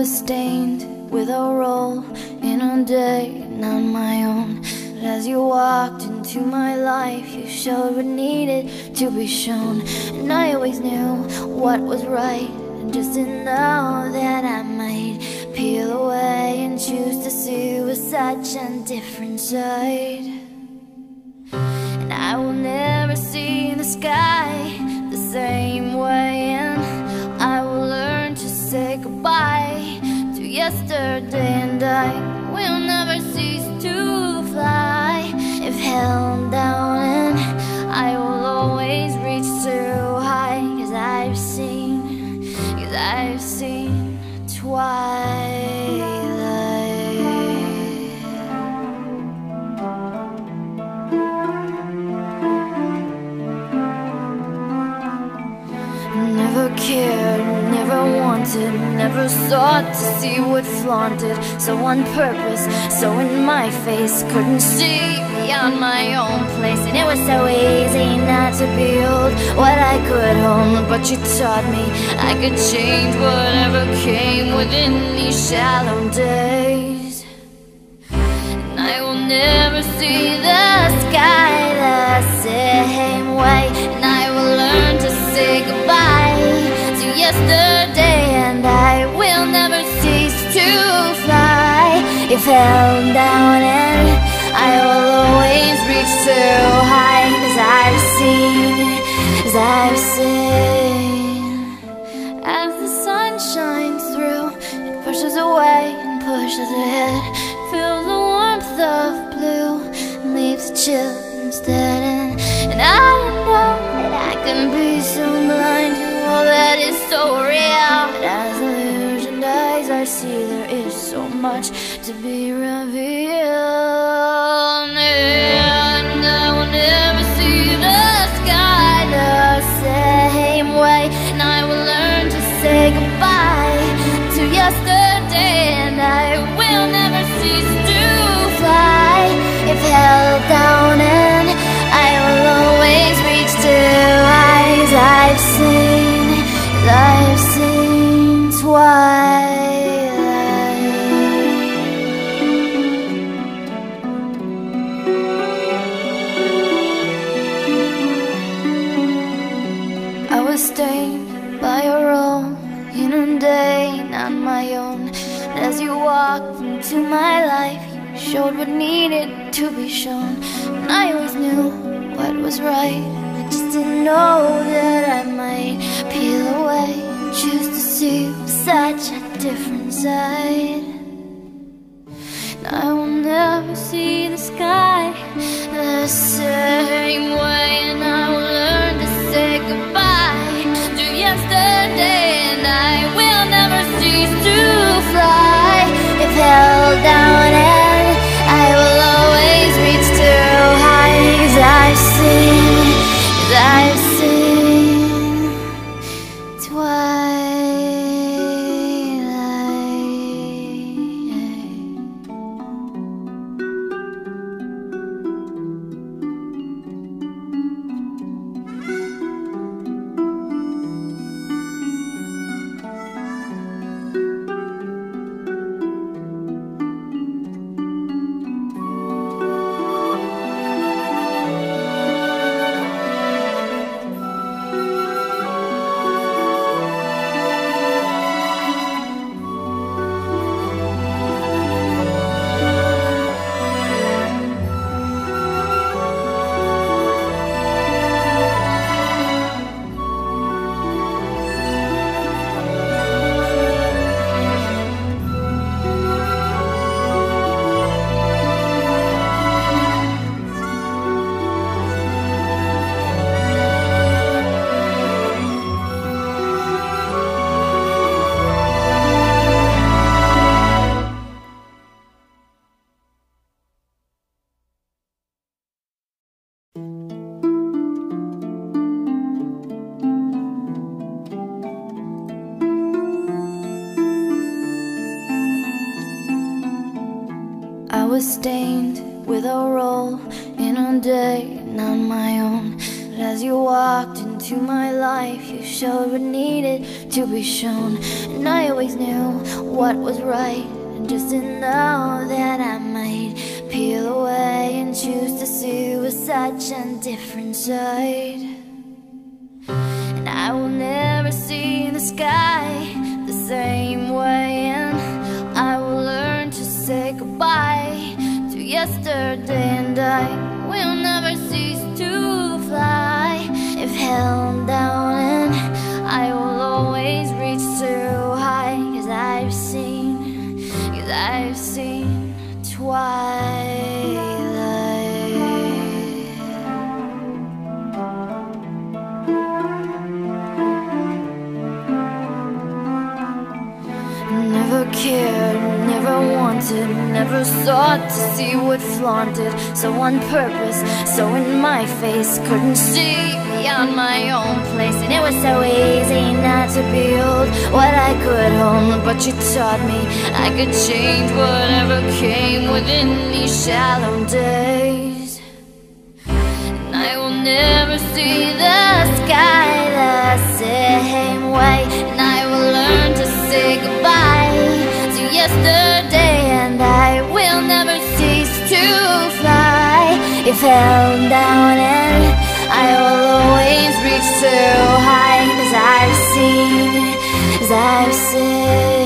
was stained with a role in a day not my own. But as you walked into my life, you showed what needed to be shown. And I always knew what was right, and just to know that I might peel away and choose to see with such a different side. And I will never see the sky the same way, and I will learn to say goodbye to yesterday, and I will never cease to fly if held down, and I will always reach too high, 'cause I've seen twilight. Never cared, never wanted, never sought to see what flaunted. So on purpose, so in my face, couldn't see beyond my own place. And it was so easy not to build what I could hold, but you taught me I could change whatever came within these shallow days. And I will never see the sky the same way, and I will learn to say goodbye to yesterday, and I will never cease to fly if held down, and I will always reach too high, 'cause I've seen as the sun shines through, it pushes away and pushes ahead, feels the warmth of blue and leaves a chill instead. And I know that I can be so blind to all that is so real, but as illusion dies, I see there is so much to be revealed. And I will never see the sky the same way, and I will learn to say goodbye to yesterday, and I will never cease to fly if held down, and I will always reach too high, 'cause I've seen twilight. I was stained by a role in a day not my own. And as you walked into my life, you showed what needed to be shown. And I always knew what was right, I just didn't know that I might peel away and choose to see such a different side. And I will never see the sky the same way, and I will learn to say goodbye to yesterday, and I will never cease to fly if held down, and I will always reach too high, 'cause I've seen twilight. was stained with a role in a day not my own. But as you walked into my life, you showed what needed to be shown. And I always knew what was right, and just didn't know that I might peel away and choose to see with such a different side. And I will never see the sky the same way, and I will learn to say goodbye to yesterday, and I will never cease to fly if held down, and I will always reach too high, 'cause I've seen twilight. Never cared, never wanted, never sought to see what flaunted. So on purpose, so in my face, couldn't see beyond my own place. And it was so easy not to build what I could hold, but you taught me I could change whatever came within these shallow days. And I will never see the sky the same way, and I will learn to say goodbye to yesterday, and I will never cease to fly if held down, and I will always reach too high, 'cause I've seen